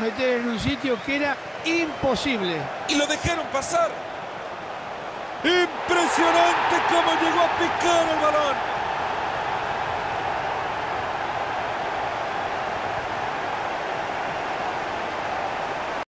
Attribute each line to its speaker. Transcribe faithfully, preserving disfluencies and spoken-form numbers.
Speaker 1: meter en un sitio que era imposible.
Speaker 2: Y lo dejaron pasar. Impresionante cómo llegó a picar